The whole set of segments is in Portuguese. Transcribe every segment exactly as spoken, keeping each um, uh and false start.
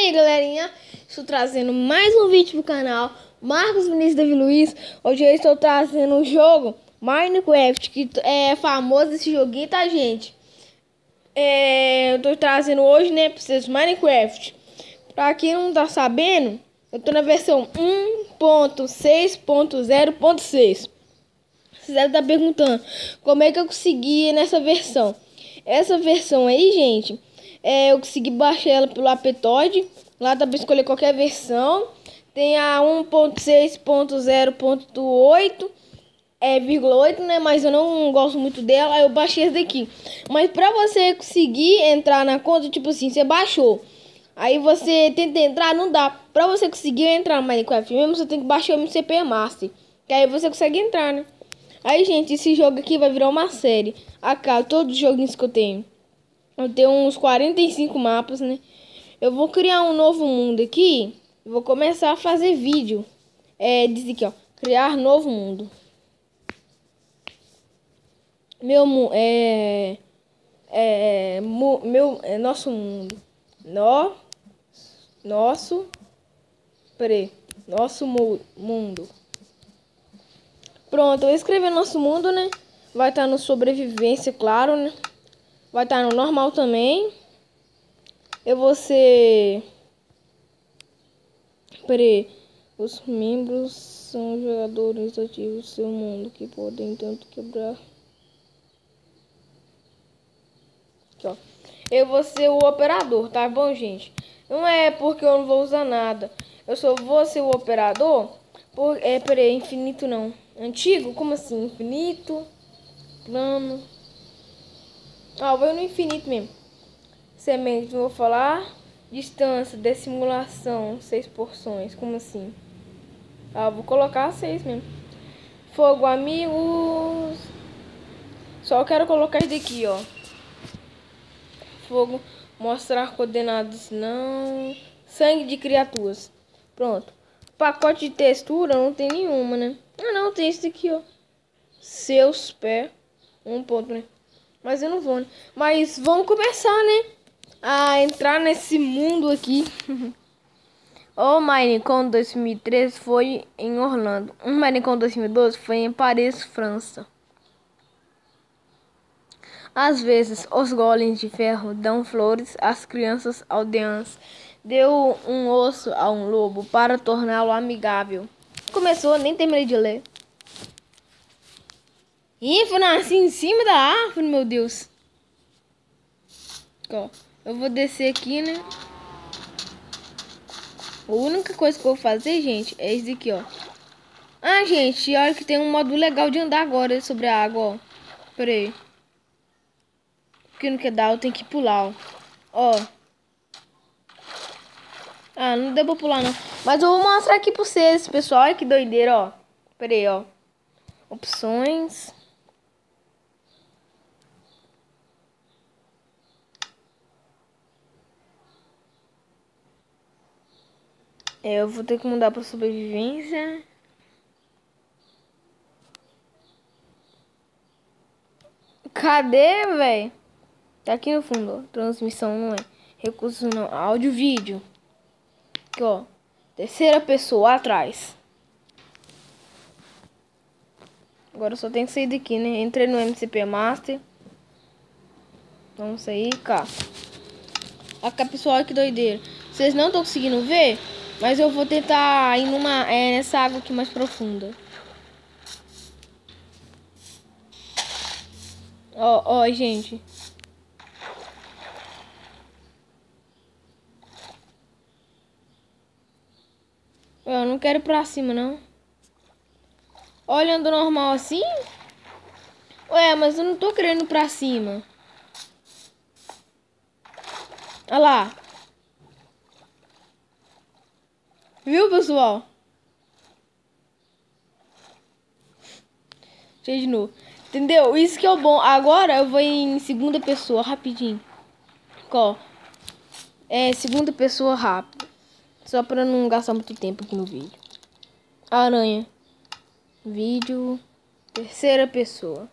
aí, galerinha, estou trazendo mais um vídeo pro canal Marcos Vinícius Davi Luiz. Hoje eu estou trazendo o jogo Minecraft, que é famoso esse joguinho, tá, gente? É, eu tô trazendo hoje, né, pra vocês Minecraft. Pra quem não tá sabendo, eu tô na versão um ponto seis ponto zero ponto seis. Vocês devem estar perguntando como é que eu consegui nessa versão. Essa versão aí, gente, é, eu consegui baixar ela pelo Aptoide. Lá dá pra escolher qualquer versão. Tem a um ponto seis ponto zero ponto oito, é vírgula oito, né? Mas eu não gosto muito dela, aí eu baixei essa daqui. Mas pra você conseguir entrar na conta, tipo assim, você baixou, aí você tenta entrar, não dá. Pra você conseguir entrar no Minecraft mesmo, você tem que baixar o M C P Master, que aí você consegue entrar, né? Aí, gente, esse jogo aqui vai virar uma série. Acá, todos os joguinhos que eu tenho. Eu tenho uns quarenta e cinco mapas, né? Eu vou criar um novo mundo aqui. E vou começar a fazer vídeo. É, diz aqui, ó. Criar novo mundo. Meu mundo. É... É... Mu, meu... É nosso mundo. No... Nosso... Peraí. Nosso mu, mundo. Pronto, eu escrevi nosso mundo, né? Vai estar no sobrevivência, claro, né? Vai estar no normal também. Eu vou ser... Peraí. Os membros são jogadores ativos do seu mundo que podem tanto quebrar... Aqui, ó. Eu vou ser o operador, tá bom, gente? Não é porque eu não vou usar nada. Eu só vou ser o operador... Por... É, peraí, infinito não. Antigo? Como assim? Infinito... Plano. Ah, eu vou no infinito mesmo. Semente, vou falar. Distância de simulação, seis porções. Como assim? Ah, vou colocar seis mesmo. Fogo, amigos. Só quero colocar isso daqui, ó. Fogo, mostrar coordenadas, não. Sangue de criaturas. Pronto. Pacote de textura não tem nenhuma, né? Ah, não, tem esse aqui, ó. Seus pés. Um ponto, né? Mas eu não vou, né? Mas vamos começar, né? A entrar nesse mundo aqui. O Minecon dois mil e treze foi em Orlando. O Minecon dois mil e doze foi em Paris, França. Às vezes, os golems de ferro dão flores às crianças aldeãs. Deu um osso a um lobo para torná-lo amigável. Começou, nem terminei de ler. Ih, foi nasci em cima da árvore, meu Deus. Ó, eu vou descer aqui, né? A única coisa que eu vou fazer, gente, é isso aqui, ó. Ah, gente, olha que tem um modo legal de andar agora sobre a água, ó. Pera aí. Porque não quer dar, eu tenho que pular, ó. Ó. Ah, não deu pra pular, não. Mas eu vou mostrar aqui pra vocês, pessoal. Olha que doideira, ó. Pera aí, ó. Opções. É, eu vou ter que mudar pra sobrevivência. Cadê, velho? Tá aqui no fundo, ó. Transmissão não é. Recursos não. Áudio, vídeo. Aqui, ó. Terceira pessoa atrás. Agora eu só tenho que sair daqui, né? Entrei no M C P Master. Vamos sair, cá. Olha cá, pessoal, que doideira. Vocês não estão conseguindo ver, mas eu vou tentar ir numa, é, nessa água aqui mais profunda. Ó, ó, gente. Eu não quero ir pra cima, não. Olhando normal assim? Ué, mas eu não tô querendo ir pra cima. Olha lá. Viu, pessoal? Deixa de novo. Entendeu? Isso que é o bom. Agora eu vou em segunda pessoa, rapidinho. Ó. É, segunda pessoa rápido. Só pra não gastar muito tempo aqui no vídeo. Aranha. Vídeo. Terceira pessoa.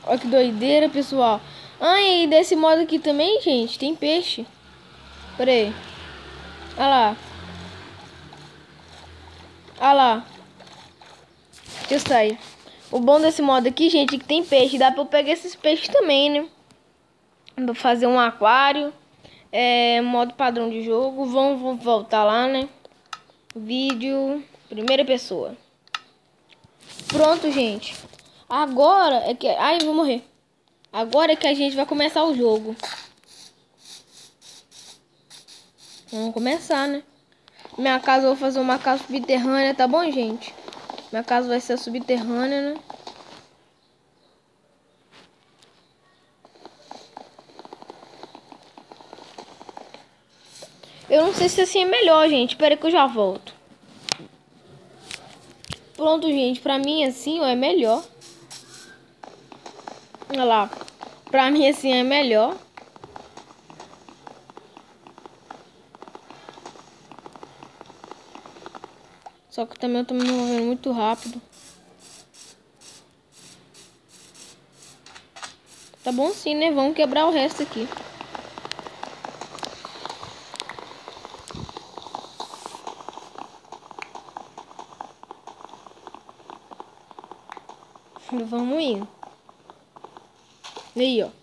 Olha que doideira, pessoal. Ah, e desse modo aqui também, gente, tem peixe. Pera aí. Olha lá. Olha lá. Deixa eu sair. O bom desse modo aqui, gente, é que tem peixe. Dá pra eu pegar esses peixes também, né? Pra fazer um aquário. É, modo padrão de jogo. Vamos, vamos voltar lá, né? Vídeo. Primeira pessoa. Pronto, gente. Agora é que... Ai, eu vou morrer. Agora é que a gente vai começar o jogo. Vamos começar, né? Minha casa, eu vou fazer uma casa subterrânea, tá bom, gente? Minha casa vai ser subterrânea, né? Eu não sei se assim é melhor, gente. Espera que eu já volto. Pronto, gente. Pra mim, assim, ó, é melhor. Olha lá. Pra mim, assim, é melhor. Só que também eu tô me movendo muito rápido. Tá bom sim, né? Vamos quebrar o resto aqui. Vamos indo. E aí, ó.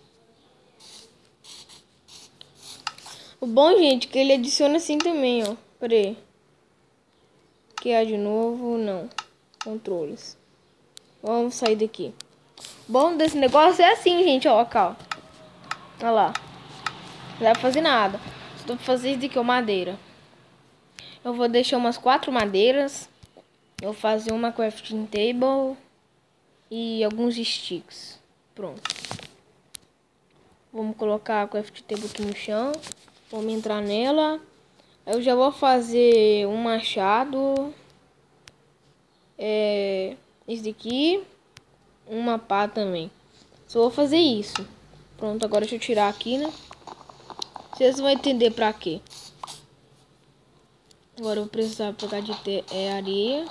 O bom, gente, é que ele adiciona assim também, ó. Pera aí. Criar de novo, não. Controles. Vamos sair daqui. O bom desse negócio é assim, gente, ó, cá, ó. Olha lá. Não dá pra fazer nada. Só dá pra fazer isso daqui, ó, madeira. Eu vou deixar umas quatro madeiras. Eu vou fazer uma crafting table. E alguns sticks. Pronto. Vamos colocar a crafting table aqui no chão. Vamos entrar nela. Eu já vou fazer um machado. É... Esse daqui. Uma pá também. Só vou fazer isso. Pronto, agora deixa eu tirar aqui, né? Vocês vão entender pra quê. Agora eu vou precisar pegar de ter, é, areia.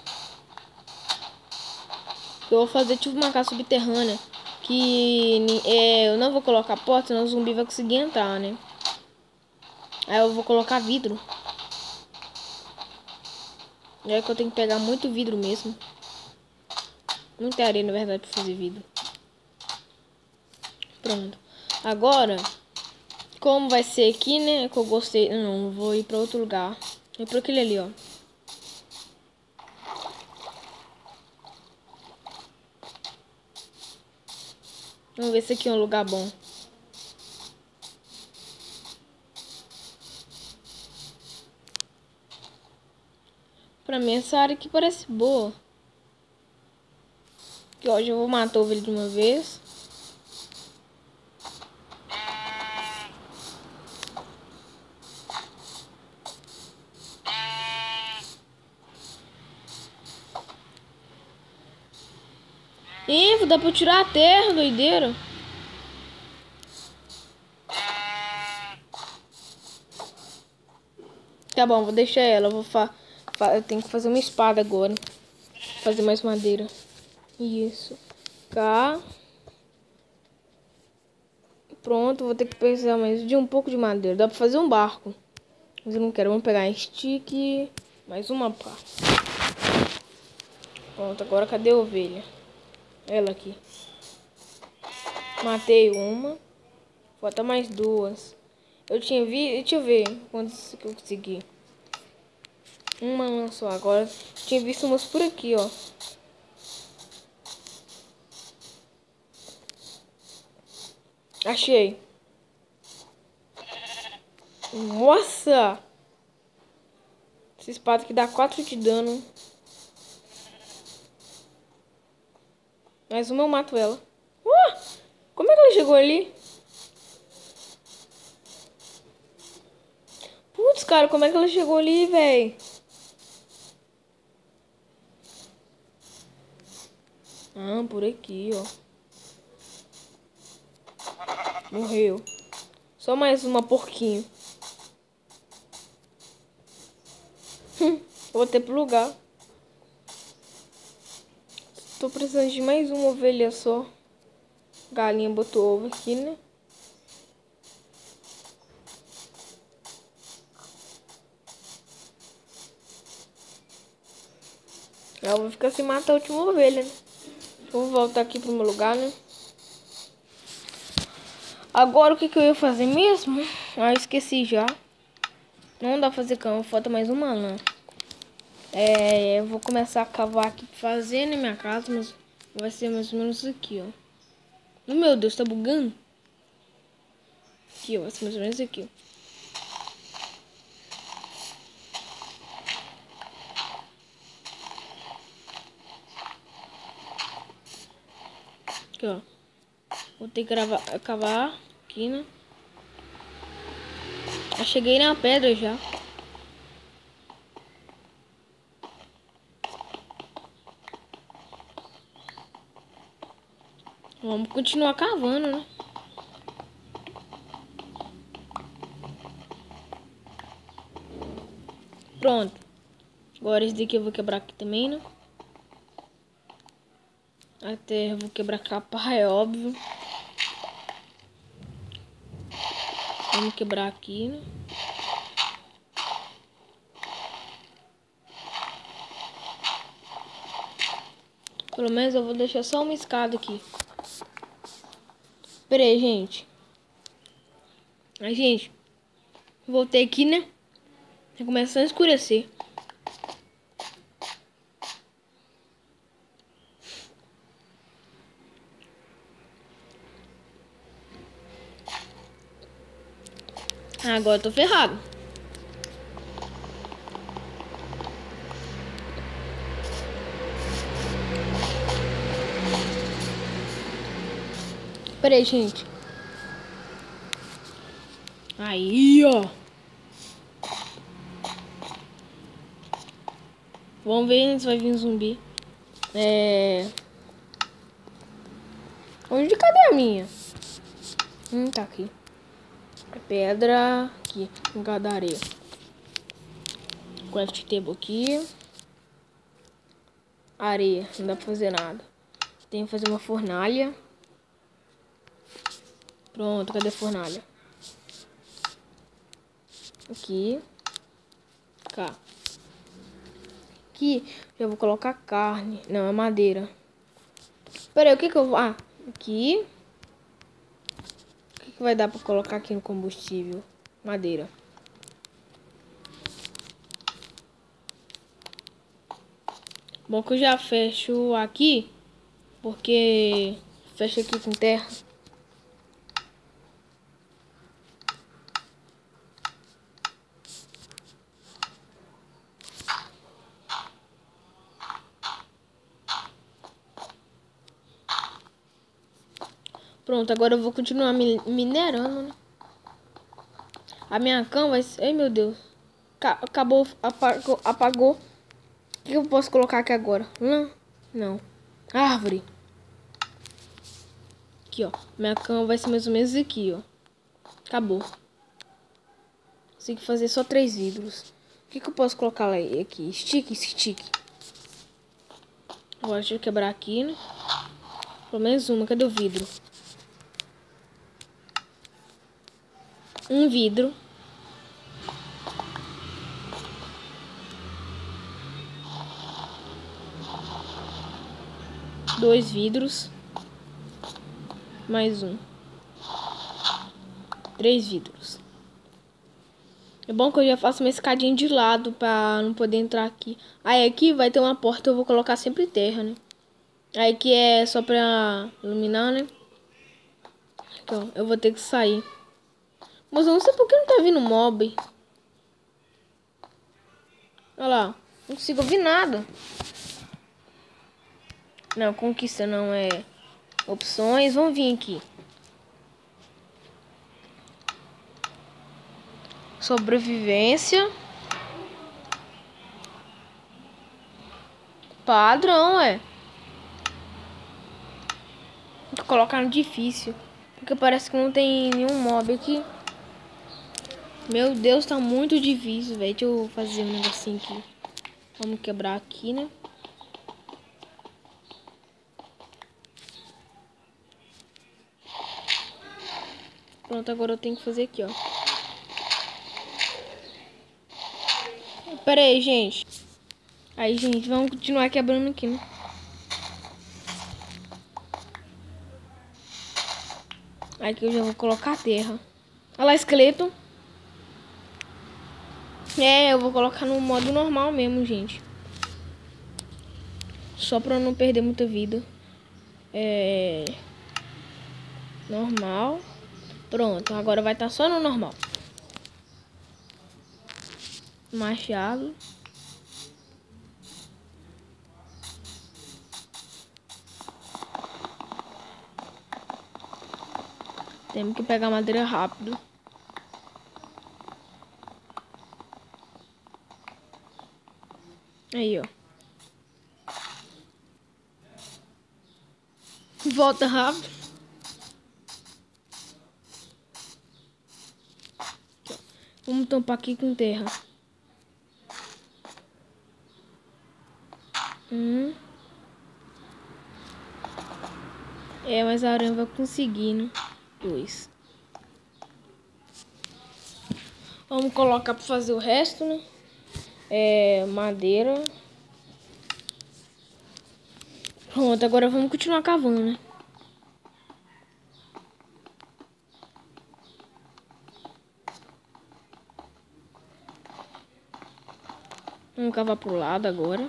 Eu vou fazer tipo uma casa subterrânea. Que é, eu não vou colocar porta, senão o zumbi vai conseguir entrar, né? Aí eu vou colocar vidro. É que eu tenho que pegar muito vidro mesmo. Muita areia, na verdade, pra fazer vidro. Pronto. Agora, como vai ser aqui, né? Que eu gostei. Não, vou ir pra outro lugar. Vou ir pra aquele ali, ó. Vamos ver se aqui é um lugar bom. Pra mim, essa área aqui parece boa. Que hoje eu vou matar o ovelha de uma vez. Ih, dá pra eu tirar a terra, doideira. Tá bom, vou deixar ela. Eu, vou fa fa eu tenho que fazer uma espada agora. Fazer mais madeira. Isso. Cá. Pronto, vou ter que precisar mais de um pouco de madeira. Dá pra fazer um barco. Mas eu não quero. Vamos pegar stick. Mais uma pá. Pronto, agora cadê a ovelha? Ela aqui. Matei uma. Falta mais duas. Eu tinha vi... Deixa eu ver quantas que eu consegui. Uma só. Agora tinha visto umas por aqui, ó. Achei. Nossa! Essa espada que dá quatro de dano. Mais uma eu mato ela. Uh! Como é que ela chegou ali? Putz, cara, como é que ela chegou ali, velho? Ah, por aqui, ó. Morreu. Só mais uma, porquinho. Vou ter pro lugar. Tô precisando de mais uma ovelha só. Galinha botou ovo aqui, né? Eu vou ficar sem matar a última ovelha, né? Vou voltar aqui pro meu lugar, né? Agora o que que eu ia fazer mesmo? Ah, eu esqueci já. Não dá pra fazer cama, falta mais uma lã. É, eu vou começar a cavar aqui pra fazer, né, minha casa, mas vai ser mais ou menos aqui, ó. Oh, meu Deus, tá bugando? Aqui, ó, vai ser mais ou menos aqui, ó. Aqui, ó. Vou ter que gravar, cavar aqui, né? Eu cheguei na pedra já. Vamos continuar cavando, né? Pronto. Agora esse daqui eu vou quebrar aqui também, né? A terra eu vou quebrar a capa, é óbvio. Vamos quebrar aqui, né? Pelo menos eu vou deixar só uma escada aqui. Pera aí, gente. Aí, gente. Voltei aqui, né? Tá começando a escurecer. Ah, agora eu tô ferrado. Pera aí, gente. Aí, ó. Vamos ver se vai vir um zumbi. É... Onde? Cadê a minha? Hum, tá aqui. Pedra aqui, no lugar da areia. Craft table aqui. Areia, não dá pra fazer nada. Tenho que fazer uma fornalha. Pronto, cadê a fornalha? Aqui. Cá. Aqui, já vou colocar carne. Não, é madeira. Pera aí, o que que eu vou... Ah, aqui. O que que vai dar pra colocar aqui no combustível? Madeira. Bom que eu já fecho aqui. Porque... Fecho aqui com terra. Pronto, agora eu vou continuar minerando, né? A minha cama vai ser... Ai, meu Deus. Acabou, apagou, apagou. O que eu posso colocar aqui agora? Não, não. Árvore. Aqui, ó. Minha cama vai ser mais ou menos aqui, ó. Acabou. Consegui fazer só três vidros. O que, que eu posso colocar lá aqui? Stick, stick. Agora deixa eu quebrar aqui, né? Pelo menos uma. Cadê o vidro? Um vidro. Dois vidros. Mais um. Três vidros. É bom que eu já faço uma escadinha de lado pra não poder entrar aqui. Aí aqui vai ter uma porta, eu vou colocar sempre terra, né? Aí aqui é só pra iluminar, né? Então, eu vou ter que sair. Mas eu não sei por que não tá vindo mob. Olha lá. Não consigo ouvir nada. Não, conquista não é... Opções, vamos vir aqui. Sobrevivência. Padrão, é. Vou colocar no difícil. Porque parece que não tem nenhum mob aqui. Meu Deus, tá muito difícil, velho. Deixa eu fazer um negocinho aqui. Vamos quebrar aqui, né? Pronto, agora eu tenho que fazer aqui, ó. Pera aí, gente. Aí, gente, vamos continuar quebrando aqui, né? Aqui eu já vou colocar a terra. Olha lá, esqueleto. É, eu vou colocar no modo normal mesmo, gente. Só pra não perder muita vida. É... Normal. Pronto, agora vai estar só no normal. Machado. Temos que pegar madeira rápido. Aí, ó. Volta rápido. Vamos tampar aqui com terra. Um. É, mas a aranha vai conseguindo. Dois. Vamos colocar para fazer o resto, né? É, madeira. Pronto, agora vamos continuar cavando, né? Vamos cavar pro lado agora.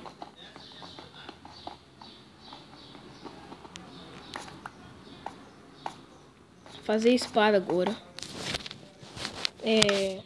Fazer espada agora. É...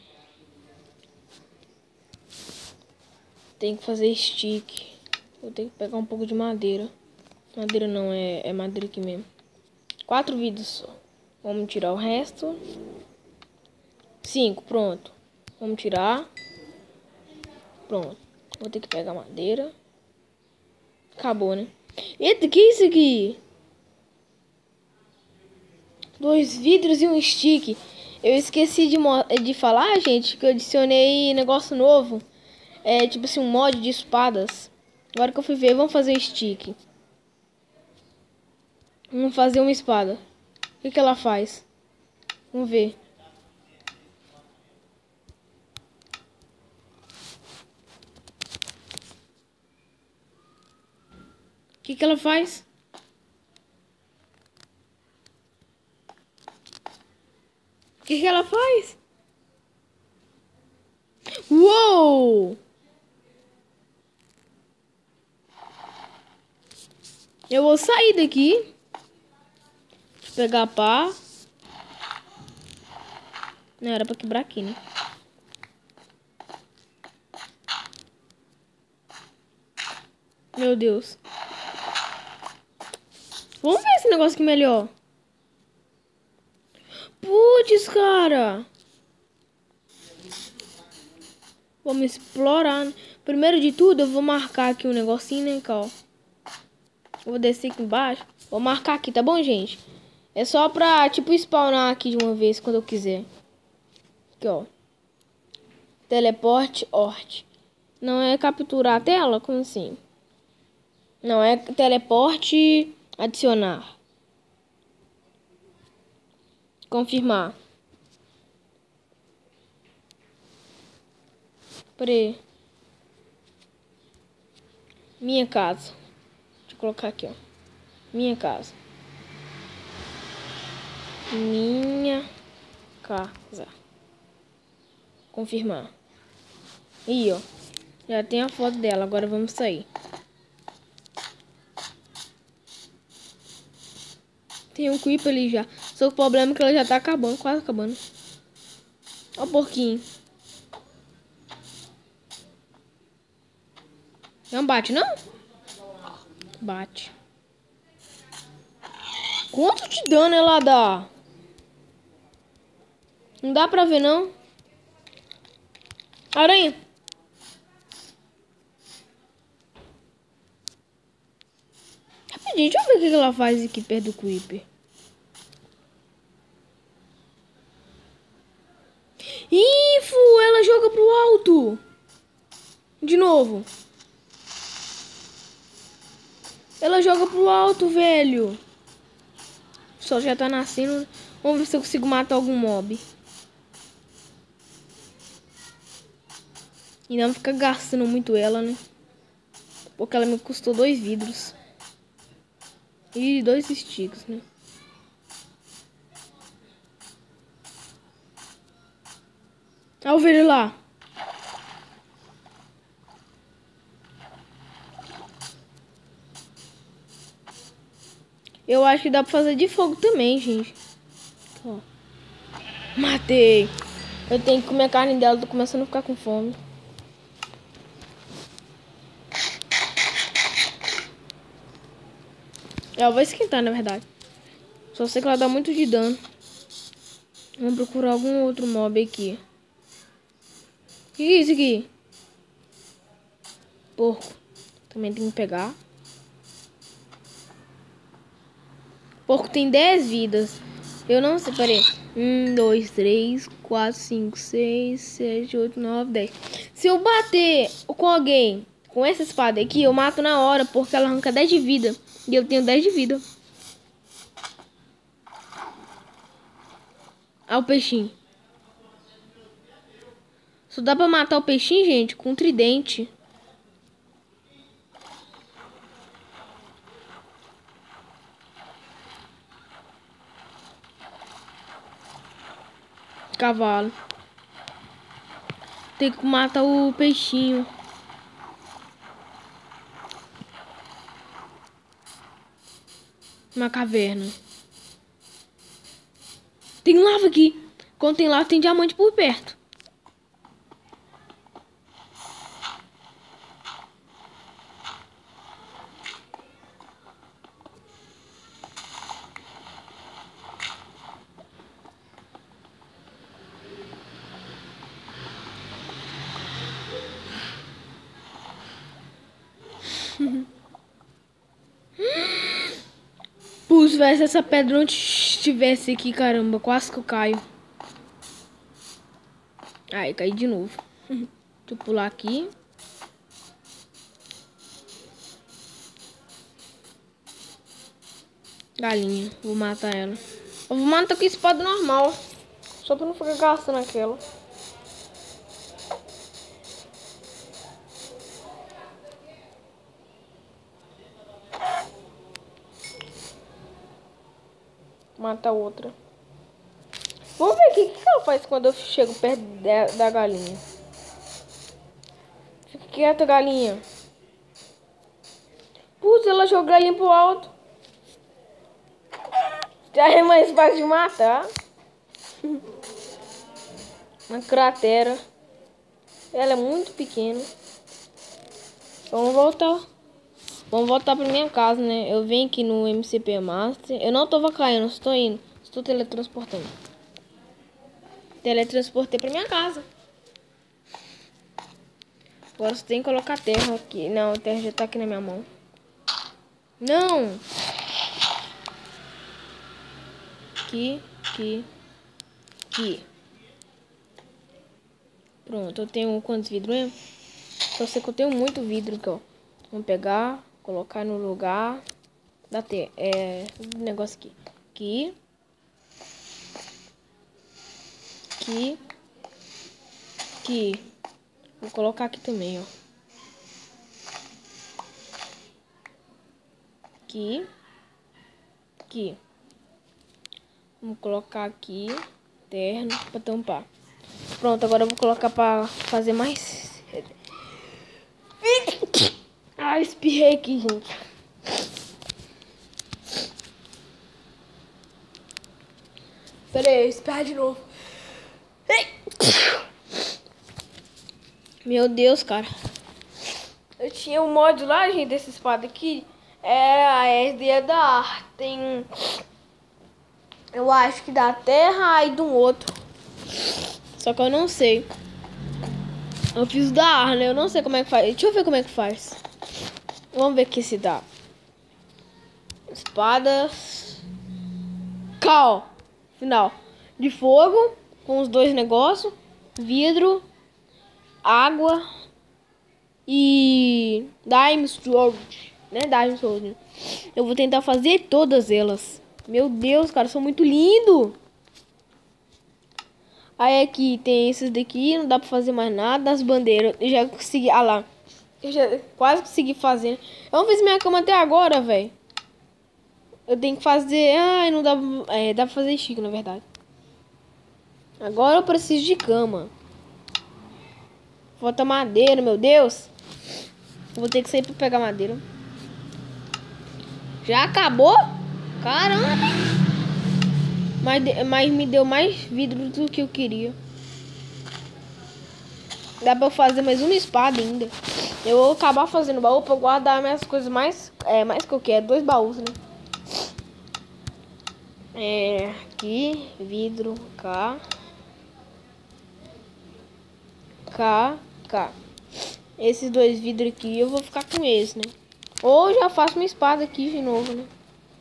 Tem que fazer stick. Vou ter que pegar um pouco de madeira. Madeira não, é, é madeira aqui mesmo. Quatro vidas só. Vamos tirar o resto. Cinco, pronto. Vamos tirar. Pronto. Vou ter que pegar madeira. Acabou, né? Eita, que é isso aqui? Dois vidros e um stick. Eu esqueci de, de falar, gente, que eu adicionei negócio novo. É tipo assim, um mod de espadas. Agora que eu fui ver, vamos fazer o stick. Vamos fazer uma espada. O que que ela faz? Vamos ver. O que que ela faz? O que que ela faz? Uou! Eu vou sair daqui. Deixa eu pegar a pá. Não, era pra quebrar aqui, né? Meu Deus. Vamos ver esse negócio aqui melhor. Putz, cara. Vamos explorar. Primeiro de tudo, eu vou marcar aqui um negocinho, né, cá, ó. Eu vou descer aqui embaixo. Vou marcar aqui, tá bom, gente? É só pra, tipo, spawnar aqui de uma vez, quando eu quiser. Aqui, ó. Teleporte, Ort. Não é capturar a tela? Como assim? Não, é teleporte, adicionar. Confirmar. Peraí. Minha casa. Deixa eu colocar aqui, ó. Minha casa. Minha casa. Confirmar. Aí, ó. Já tem a foto dela. Agora vamos sair. Tem um creep ali já. Só que o problema é que ela já tá acabando. Quase acabando. Ó o porquinho. Não bate, não? Bate. Quanto de dano ela dá? Não dá pra ver, não? Aranha. Rapidinho, deixa eu ver o que ela faz aqui perto do creeper. Info, ela joga pro alto. De novo. Ela joga pro alto, velho. O sol já tá nascendo. Vamos ver se eu consigo matar algum mob. E não ficar gastando muito ela, né? Porque ela me custou dois vidros. E dois sticks, né? Olha o vídeo lá. Eu acho que dá pra fazer de fogo também, gente. Ó. Matei. Eu tenho que comer a carne dela, tô começando a ficar com fome. Ela vai esquentar, na verdade. Só sei que ela dá muito de dano. Vamos procurar algum outro mob aqui. O que é isso aqui? Porco. Também tem que pegar. Porco tem dez vidas. Eu não sei, peraí. um, dois, três, quatro, cinco, seis, sete, oito, nove, dez. Se eu bater com alguém com essa espada aqui, eu mato na hora, porque ela arranca dez de vida. E eu tenho dez de vida. Olha o peixinho. Só dá pra matar o peixinho, gente, com um tridente. Cavalo. Tem que matar o peixinho. Uma caverna. Tem lava aqui. Quando tem lava, tem diamante por perto. Putz, velho, se essa pedra não estivesse aqui, caramba, quase que eu caio. Ai, caí de novo. Deixa eu pular aqui. Galinha, vou matar ela. Eu vou matar com espada normal. Só pra não ficar gastando aquela. Mata outra. Vamos ver aqui o que ela faz quando eu chego perto da, da galinha. Fica quieta, galinha. Putz, ela jogou a galinha pro alto. Já é mais fácil de matar. Uma cratera. Ela é muito pequena. Vamos voltar. Vamos voltar pra minha casa, né? Eu venho aqui no M C P Master. Eu não tô caindo, estou indo. Estou teletransportando. Teletransportei pra minha casa. Agora você tem que colocar terra aqui. Não, a terra já tá aqui na minha mão. Não! Aqui, aqui, aqui. Pronto, eu tenho quantos vidros mesmo? Só sei que eu tenho muito vidro aqui, ó. Vamos pegar, colocar no lugar da terra. É, negócio aqui. Aqui. Aqui. Aqui. Vou colocar aqui também, ó. Aqui. Aqui. Vamos colocar aqui. Terno pra tampar. Pronto, agora eu vou colocar pra fazer mais. Ah, espirrei aqui, gente. Pera aí, espirrar de novo. Meu Deus, cara. Eu tinha um mod lá, gente, dessa espada aqui. É a S D da tem. Eu acho que da terra e de um outro. Só que eu não sei. Eu fiz da ar, né? Eu não sei como é que faz. Deixa eu ver como é que faz. Vamos ver aqui se dá. Espadas. Cal. Final. De fogo. Com os dois negócios. Vidro. Água. E... Diamond Sword. Né? Diamond Sword. Eu vou tentar fazer todas elas. Meu Deus, cara. São muito lindo. Aí aqui tem esses daqui, não dá pra fazer mais nada. As bandeiras, eu já consegui, ah lá. Eu já quase consegui fazer. Eu não fiz minha cama até agora, velho. Eu tenho que fazer, ai, não dá, é, dá pra fazer chique, na verdade. Agora eu preciso de cama. Falta madeira, meu Deus. Vou ter que sair pra pegar madeira. Já acabou? Caramba. Mas, mas me deu mais vidro do que eu queria. Dá pra eu fazer mais uma espada ainda. Eu vou acabar fazendo baú pra guardar minhas coisas mais, é, mais que eu quero. Dois baús, né? É, aqui, vidro, cá. Cá, cá. Esses dois vidros aqui eu vou ficar com esse, né? Ou já faço uma espada aqui de novo, né?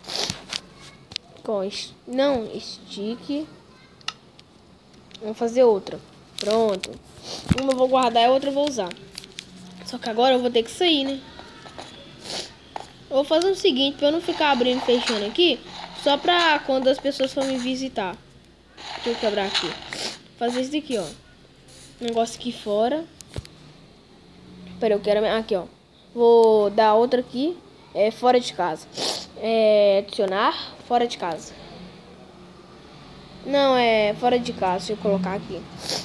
Com, não, stick. Vamos fazer outra. Pronto. Uma eu vou guardar e a outra eu vou usar. Só que agora eu vou ter que sair, né? Eu vou fazer o seguinte, pra eu não ficar abrindo e fechando aqui. Só pra quando as pessoas for me visitar. Deixa eu quebrar aqui. Vou fazer isso daqui, ó. Negócio aqui fora. Pera, eu quero... Aqui, ó. Vou dar outra aqui. É fora de casa. É... Adicionar. Fora de casa. Não, é fora de casa. Deixa eu colocar aqui.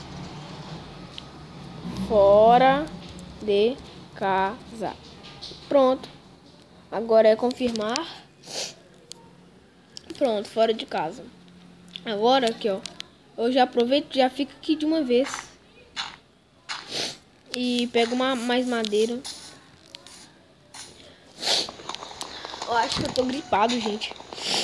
Fora de casa. Pronto. Agora é confirmar. Pronto, fora de casa. Agora aqui, ó. Eu já aproveito e já fico aqui de uma vez. E pego uma, mais madeira. Eu acho que eu tô gripado, gente.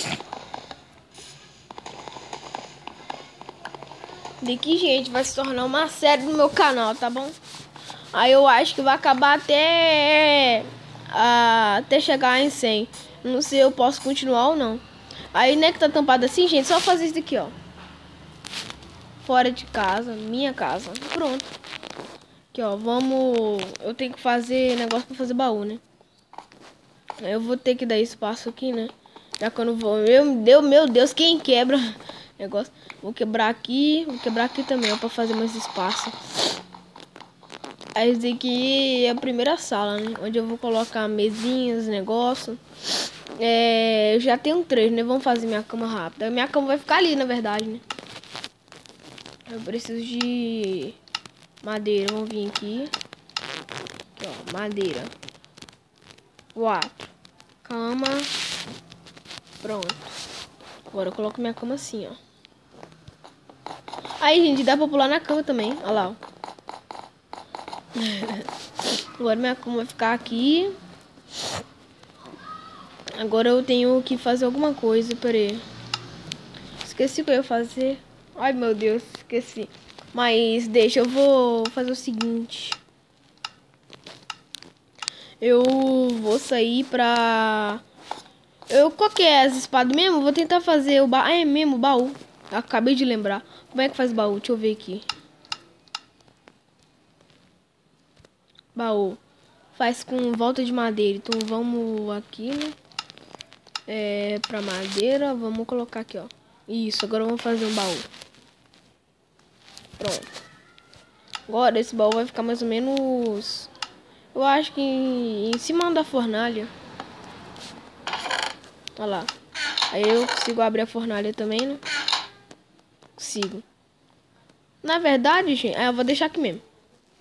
Daqui, gente, vai se tornar uma série no meu canal, tá bom? Aí eu acho que vai acabar até... Uh, até chegar em cem. Não sei se eu posso continuar ou não. Aí, né, que tá tampado assim, gente, só fazer isso aqui, ó. Fora de casa, minha casa. Pronto. Aqui, ó, vamos... Eu tenho que fazer negócio pra fazer baú, né? Eu vou ter que dar espaço aqui, né? Já que eu não vou... Meu Deus, meu Deus, quem quebra negócio? Vou quebrar aqui, vou quebrar aqui também, ó, pra fazer mais espaço. Aí, esse aqui é a primeira sala, né? Onde eu vou colocar mesinhas, negócio. É... Eu já tenho três, né? Vamos fazer minha cama rápida. Minha cama vai ficar ali, na verdade, né? Eu preciso de... madeira, vamos vir aqui. Aqui, ó, madeira. Quatro. Cama. Pronto. Agora eu coloco minha cama assim, ó. Aí, gente, dá pra pular na cama também. Olha lá, ó. Agora minha cama vai ficar aqui. Agora eu tenho que fazer alguma coisa. Pera aí. Esqueci o que eu ia fazer. Ai, meu Deus, esqueci. Mas deixa, eu vou fazer o seguinte. Eu vou sair pra... Eu, qual que é as espadas mesmo? Vou tentar fazer o baú. Ah, é mesmo, o baú. Acabei de lembrar. Como é que faz baú? Deixa eu ver aqui. Baú. Faz com volta de madeira. Então vamos aqui, né? É, pra madeira. Vamos colocar aqui, ó. Isso, agora vamos fazer um baú. Pronto. Agora esse baú vai ficar mais ou menos... Eu acho que em, em cima da fornalha. Olha lá. Aí eu consigo abrir a fornalha também, né? Consigo. Na verdade, gente... Ah, eu vou deixar aqui mesmo.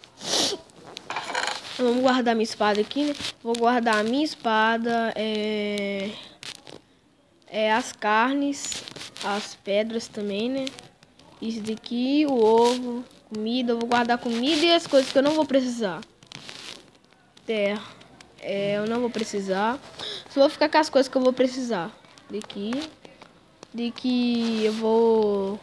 Vamos guardar minha espada aqui, né? Vou guardar a minha espada. É... É as carnes. As pedras também, né? Isso daqui, o ovo. Comida. Eu vou guardar comida e as coisas que eu não vou precisar. Terra. É, eu não vou precisar. Só vou ficar com as coisas que eu vou precisar. Daqui. Daqui eu vou...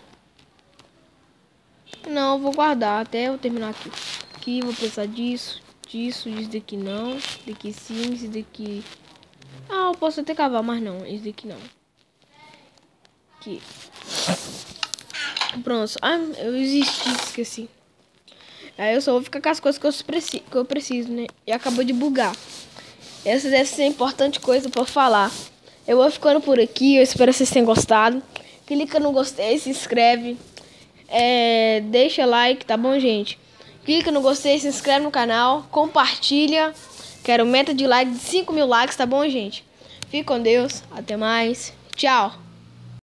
Não, eu vou guardar até eu terminar aqui. Aqui, vou precisar disso. Disso, disso daqui não. Daqui sim, esse daqui... Ah, eu posso até cavar, mas não. Esse daqui não. Aqui. Pronto. Ah, eu existi, esqueci. Aí eu só vou ficar com as coisas que eu, preci que eu preciso, né? E acabou de bugar. Essa deve ser importante coisa pra falar. Eu vou ficando por aqui. Eu espero que vocês tenham gostado. Clica no gostei, se inscreve. É, deixa like, tá bom, gente? Clica no gostei, se inscreve no canal, compartilha. Quero meta de like de cinco mil likes, tá bom, gente? Fique com Deus, até mais, tchau!